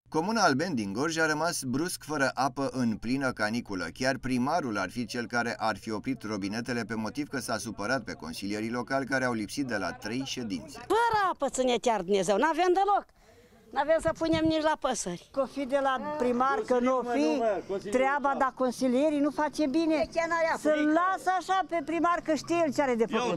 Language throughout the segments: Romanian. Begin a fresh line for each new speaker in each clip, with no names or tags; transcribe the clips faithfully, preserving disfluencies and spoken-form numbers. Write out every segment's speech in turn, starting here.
Comuna Albeni din Gorj a rămas brusc fără apă în plină caniculă. Chiar primarul ar fi cel care ar fi oprit robinetele pe motiv că s-a supărat pe consilierii locali care au lipsit de la trei ședințe.
Fără apă să ne chiar Dumnezeu, n-avem deloc. N-avem să punem nici la păsări. Că o fi de la primar, că nu o fi treaba, dar consilierii nu face bine. Să-l lasă așa pe primar, că știe el ce are de făcut.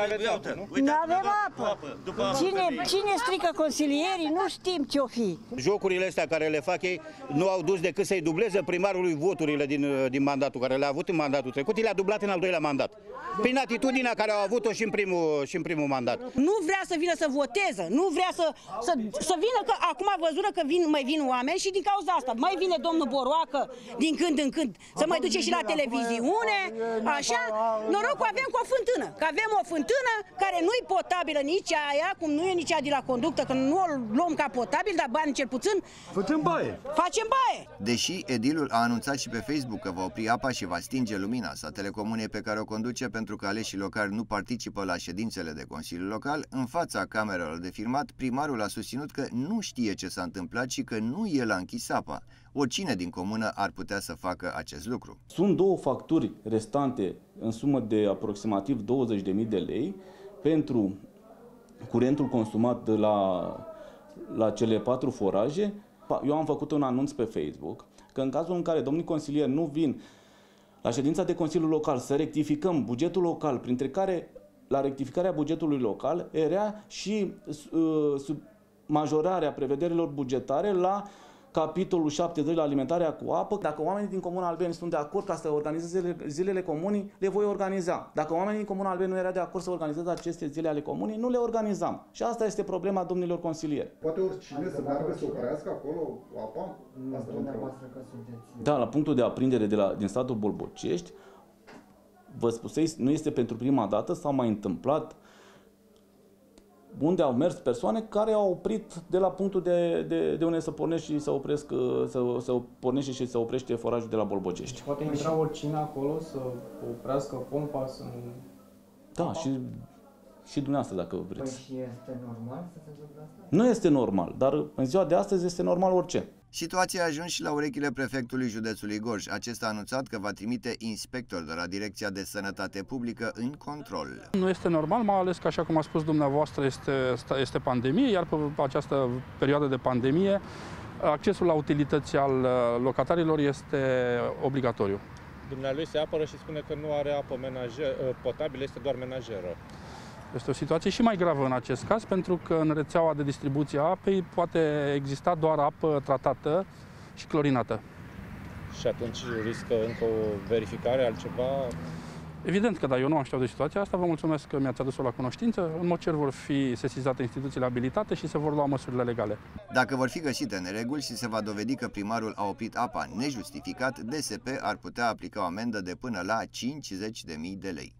Nu avem apă. Cine, cine strică consilierii, nu știm ce o fi.
Jocurile astea care le fac ei nu au dus decât să-i dubleze primarului voturile din, din mandatul care le-a avut în mandatul trecut, i le-a dublat în al doilea mandat. Prin atitudinea care au avut-o și în primul, și în primul mandat.
Nu vrea să vină să voteze, nu vrea să, să, să vină, că acum a văzut că vin, mai vin oameni și din cauza asta mai vine domnul Boroacă din când în când să mai duce și la televiziune, așa, norocul avem cu o fântână, că avem o fântână care nu-i potabilă nici aia, cum nu e nici aia de la conductă, că nu o luăm ca potabil, dar bani cel puțin
facem baie.
Facem baie.
Deși edilul a anunțat și pe Facebook că va opri apa și va stinge lumina satele comune pe care o conduce pentru că aleșii locali nu participă la ședințele de Consiliul Local, în fața camerelor de filmat, primarul a susținut că nu știe ce s-a întâmplat și că nu el a închis apa. Oricine din comună ar putea să facă acest lucru.
Sunt două facturi restante în sumă de aproximativ douăzeci de mii de lei pentru curentul consumat de la, la cele patru foraje. Eu am făcut un anunț pe Facebook că în cazul în care domnii consilieri nu vin la ședința de Consiliul Local să rectificăm bugetul local, printre care la rectificarea bugetului local era și uh, sub majorarea prevederilor bugetare la capitolul șaptezeci la alimentarea cu apă. Dacă oamenii din Comuna Albeni sunt de acord ca să organizeze zilele comunii, le voi organiza. Dacă oamenii din Comuna Albeni nu era de acord să organizeze aceste zile ale comunii, nu le organizam. Și asta este problema domnilor consilieri.
Poate oricine să meargă să oprească acolo apa?
Da, la punctul de aprindere de la, din statul Bolbocești, vă spusei, nu este pentru prima dată, s-a mai întâmplat unde au mers persoane care au oprit de la punctul de, de, de unde să pornești și să opresc, să, să pornește și să oprește forajul de la Bolbocești.
Deci poate intra oricine acolo să oprească pompa, să nu...
Da, și, și dumneavoastră dacă vreți.
Păi și este normal să se întâmple asta?
Nu este normal, dar în ziua de astăzi este normal orice.
Situația a ajuns și la urechile prefectului județului Gorj. Acesta a anunțat că va trimite inspectori de la Direcția de Sănătate Publică în control.
Nu este normal, mai ales că, așa cum a spus dumneavoastră, este, este pandemie, iar pe această perioadă de pandemie, accesul la utilități al locatarilor este obligatoriu.
Dumnealui se apără și spune că nu are apă menajer, potabilă, este doar menajeră.
Este o situație și mai gravă în acest caz, pentru că în rețeaua de distribuție a apei poate exista doar apă tratată și clorinată.
Și atunci riscă încă o verificare, altceva?
Evident că da, eu nu am știut de situația asta, vă mulțumesc că mi-ați adus-o la cunoștință. În mod cer vor fi sesizate instituțiile abilitate și se vor lua măsurile legale.
Dacă vor fi găsite nereguli și se va dovedi că primarul a oprit apa nejustificat, D S P ar putea aplica o amendă de până la cincizeci de mii de lei.